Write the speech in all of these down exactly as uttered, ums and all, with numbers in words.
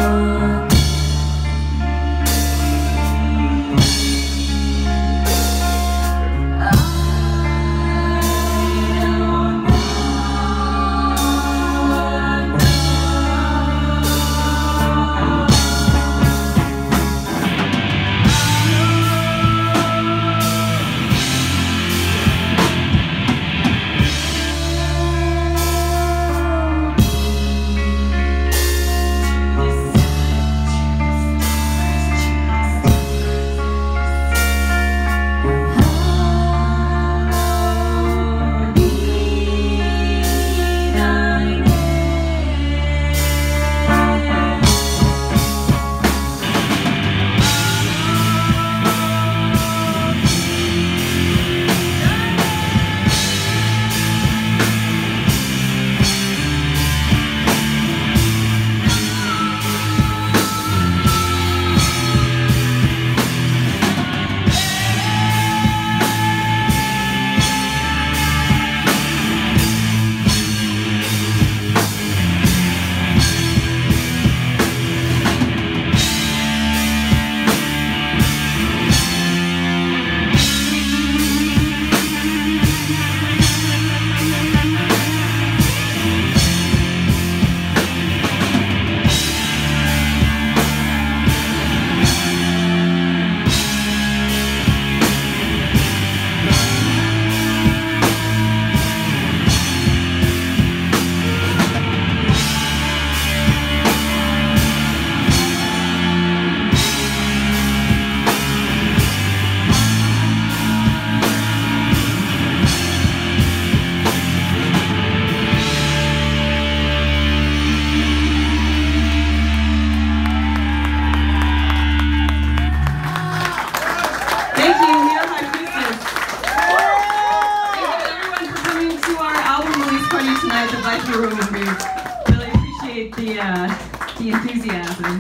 Really appreciate the uh, the enthusiasm.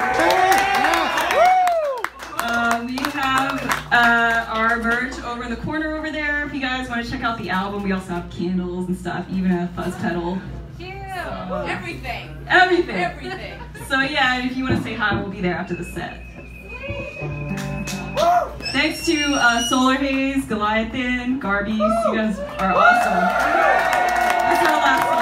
Uh, we have uh, our merch over in the corner over there. If you guys want to check out the album, we also have candles and stuff, even a fuzz pedal. Yeah, uh, everything. Everything. Everything. So yeah, and if you want to say hi, we'll be there after the set. Thanks to uh, Solar Haze, Goliathan, Garbies. You guys are awesome. That's our last